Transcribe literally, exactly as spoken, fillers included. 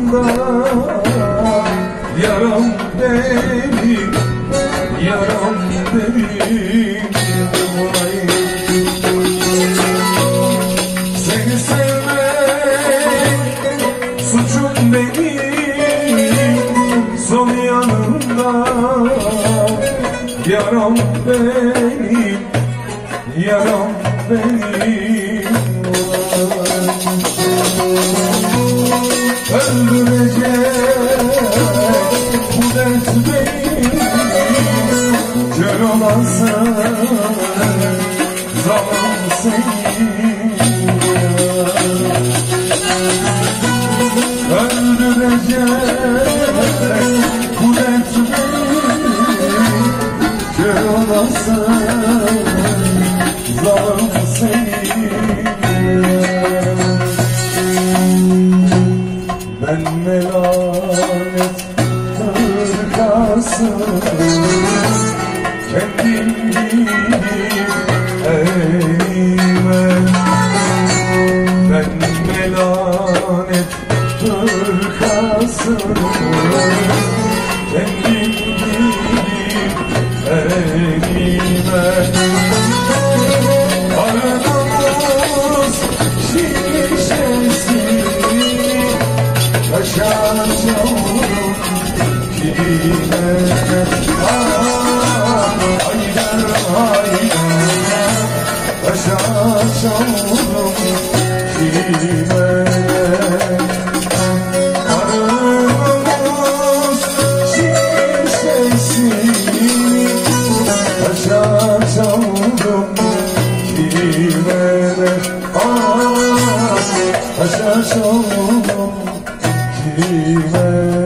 yanında. Yaram benim, yaram benim. Seni sevmek suçum benim, sol yanında. Yaram benim, yaram benim. Öldürecek bu dert beni, kör olasın zalim senin. Öldürecek bu dert beni, kör olasın zalim senin. Ben melanet hırkası, kendim giydim elime. Ben melanet hırkası, kendim giydim elime. Aradığımız şişesi yaşayacağım kime? Haydar haydar yaşayacağım kime? Aramız şişesi yaşayacağım kime? Yaşayacağım kime?